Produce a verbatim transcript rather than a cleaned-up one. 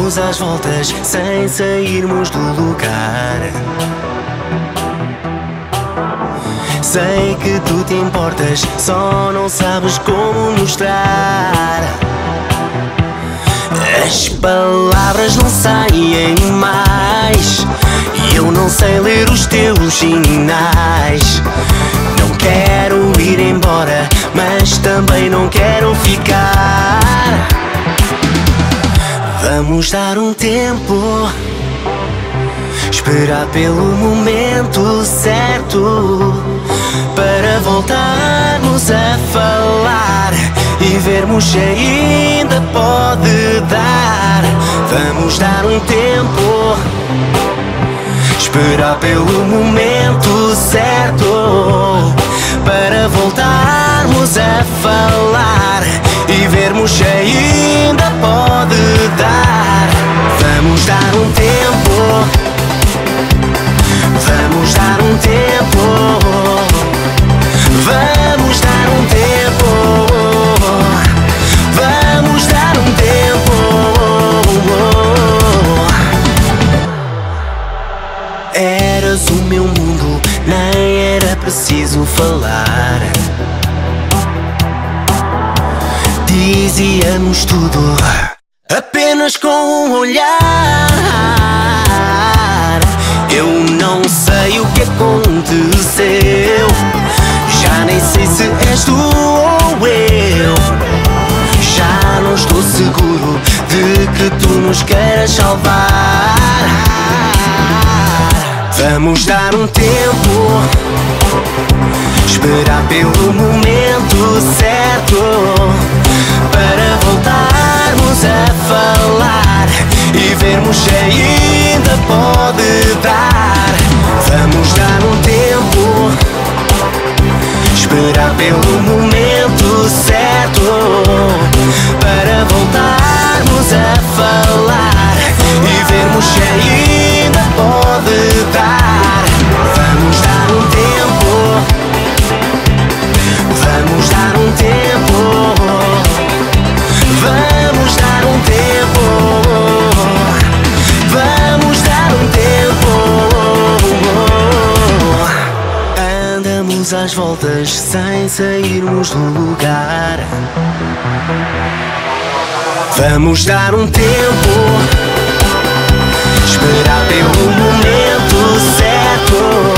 Andamos às voltas sem sairmos do lugar. Sei que tu te importas, só não sabes como mostrar. As palavras não saem mais e eu não sei ler os teus sinais. Não quero ir embora, mas também não quero ficar. Vamos dar um tempo, esperar pelo momento certo, para voltarmos a falar e vermos se ainda pode dar. Vamos dar um tempo, esperar pelo momento certo, para voltarmos a falar e vermos se ainda pode dar. Vamos dar um tempo, vamos dar um tempo, vamos dar um tempo, vamos dar um tempo. Eras o meu mundo, nem era preciso falar. Dizíamos tudo apenas com um olhar. Eu não sei o que aconteceu, já nem sei se és tu ou eu. Já não estou seguro de que tu nos queiras salvar. Vamos dar um tempo, esperar pelo momento certo, para voltarmos a falar e vermos se ainda pode dar. Vamos dar um tempo, esperar pelo momento certo, para voltarmos a falar e vermos se ainda pode dar. Vamos dar um tempo, vamos dar um tempo, vamos dar um tempo, vamos dar um tempo. Andamos às voltas sem sairmos do lugar. Vamos dar um tempo, esperar pelo momento certo,